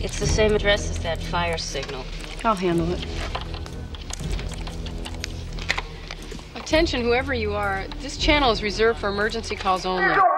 It's the same address as that fire signal. I'll handle it. Attention, whoever you are, this channel is reserved for emergency calls only.